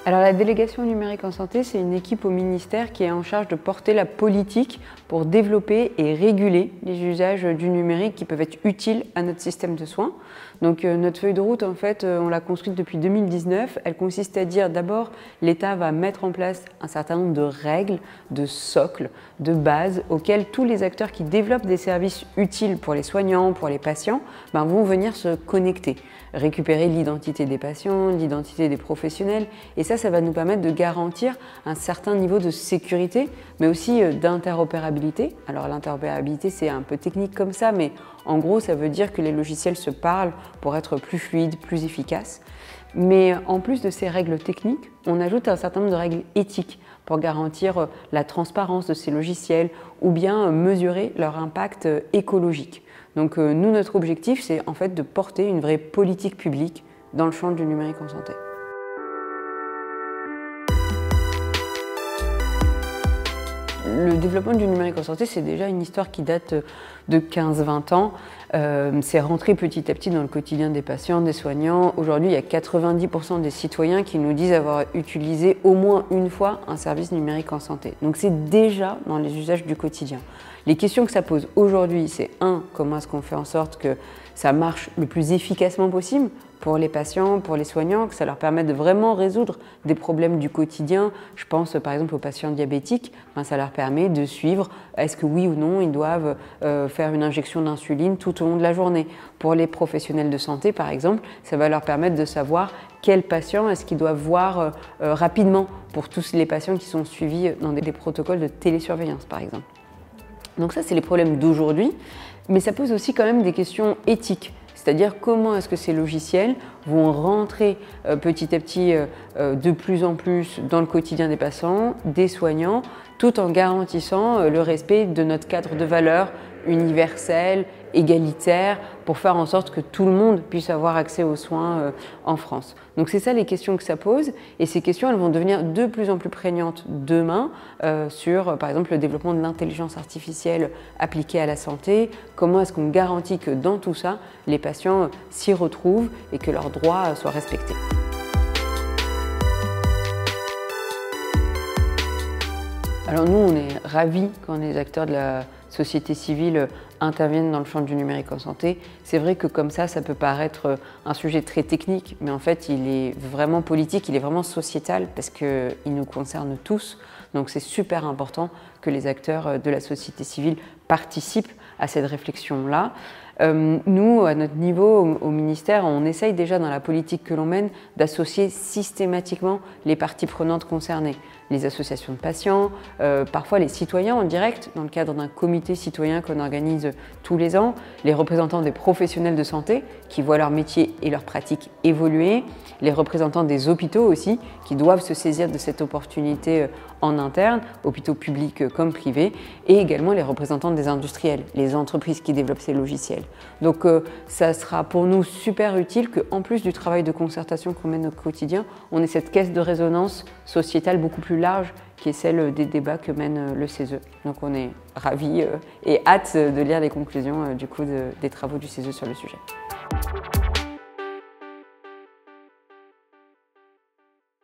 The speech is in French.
Alors la délégation numérique en santé, c'est une équipe au ministère qui est en charge de porter la politique pour développer et réguler les usages du numérique qui peuvent être utiles à notre système de soins. Donc notre feuille de route, en fait, on l'a construite depuis 2019. Elle consiste à dire d'abord, l'État va mettre en place un certain nombre de règles, de socles, de bases auxquelles tous les acteurs qui développent des services utiles pour les soignants, pour les patients, vont venir se connecter, récupérer l'identité des patients, l'identité des professionnels. Et ça va nous permettre de garantir un certain niveau de sécurité, mais aussi d'interopérabilité. Alors l'interopérabilité, c'est un peu technique comme ça, mais en gros, ça veut dire que les logiciels se parlent pour être plus fluides, plus efficaces. Mais en plus de ces règles techniques, on ajoute un certain nombre de règles éthiques pour garantir la transparence de ces logiciels ou bien mesurer leur impact écologique. Donc nous, notre objectif, c'est en fait de porter une vraie politique publique dans le champ du numérique en santé. Le développement du numérique en santé, c'est déjà une histoire qui date de 15-20 ans. C'est rentré petit à petit dans le quotidien des patients, des soignants. Aujourd'hui, il y a 90% des citoyens qui nous disent avoir utilisé au moins une fois un service numérique en santé. Donc c'est déjà dans les usages du quotidien. Les questions que ça pose aujourd'hui, c'est comment est-ce qu'on fait en sorte que ça marche le plus efficacement possible pour les patients, pour les soignants, que ça leur permette de vraiment résoudre des problèmes du quotidien. Je pense par exemple aux patients diabétiques, ça leur permet de suivre est-ce que oui ou non ils doivent faire une injection d'insuline tout au long de la journée. Pour les professionnels de santé par exemple, ça va leur permettre de savoir quels patients est-ce qu'ils doivent voir rapidement pour tous les patients qui sont suivis dans des protocoles de télésurveillance par exemple. Donc ça, c'est les problèmes d'aujourd'hui, mais ça pose aussi quand même des questions éthiques. C'est-à-dire comment est-ce que ces logiciels vont rentrer petit à petit de plus en plus dans le quotidien des patients, des soignants, tout en garantissant le respect de notre cadre de valeurs universel, égalitaire, pour faire en sorte que tout le monde puisse avoir accès aux soins en France. Donc c'est ça les questions que ça pose, et ces questions elles vont devenir de plus en plus prégnantes demain sur par exemple le développement de l'intelligence artificielle appliquée à la santé. Comment est-ce qu'on garantit que dans tout ça, les patients s'y retrouvent et que leurs droits soient respectés. Alors nous, on est ravis quand les acteurs de la société civile interviennent dans le champ du numérique en santé. C'est vrai que comme ça peut paraître un sujet très technique, mais en fait, il est vraiment politique, il est vraiment sociétal parce qu'il nous concerne tous. Donc c'est super important que les acteurs de la société civile participent à cette réflexion-là. Nous, à notre niveau, au ministère, on essaye déjà dans la politique que l'on mène d'associer systématiquement les parties prenantes concernées. Les associations de patients, parfois les citoyens en direct, dans le cadre d'un comité citoyen qu'on organise tous les ans, les représentants des professionnels de santé qui voient leur métier et leurs pratiques évoluer, les représentants des hôpitaux aussi qui doivent se saisir de cette opportunité en interne, hôpitaux publics comme privés, et également les représentants des industriels, les entreprises qui développent ces logiciels. Donc ça sera pour nous super utile qu'en plus du travail de concertation qu'on mène au quotidien, on ait cette caisse de résonance sociétale beaucoup plus large qui est celle des débats que mène le CESE. Donc on est ravis et hâte de lire les conclusions du coup des travaux du CESE sur le sujet.